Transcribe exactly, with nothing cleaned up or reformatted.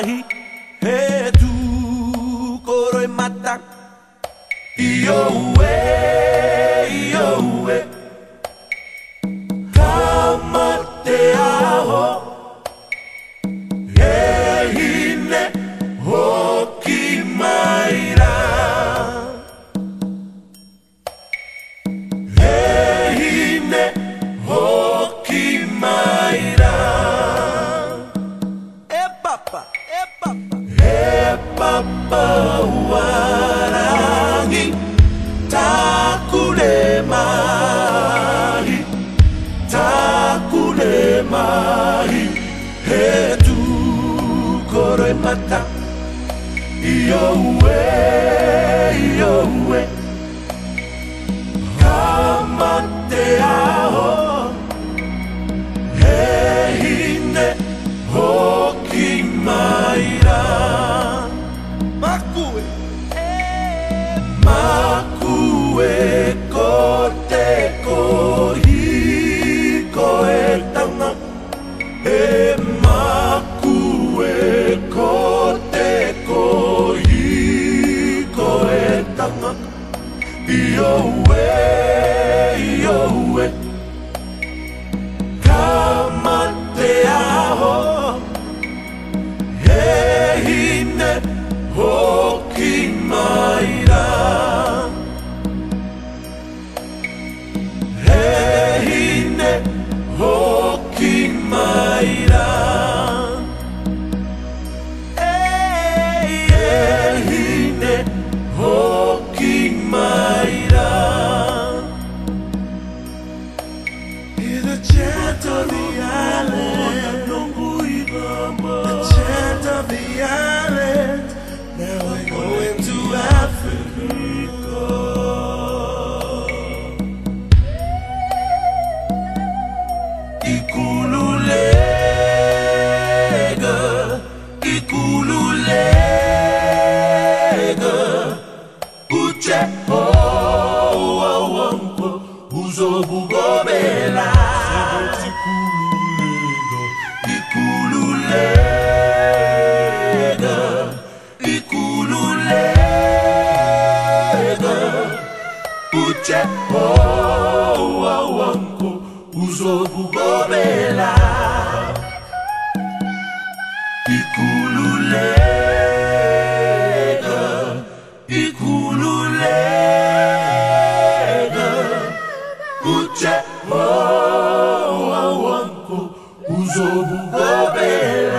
mahi he tu koroi mata Iyo we, iyo we Kamate aho He hine hoki maira He hine hoki maira E papa, e papa E papa warangi Takune mahi Takune mahi He tu koroi mata Iyo we, iyo we Kamate aho He hine hoki maira Makue Makue kote kohi koe tanga E makue kote kohi koe tanga Iyo we, iyo we Kamate aho He hine hoki maira He hine hoki maira He hine hoki maira Hear the chant of the island The chant of the island Now we're going to Africa Ikululega Ikululega Uche ho wanko Uzobugobela Ikululega Ikululega Uche ho wanko Uzobugobela Ikululega Ikululega Uche ho wanko Uzobugobela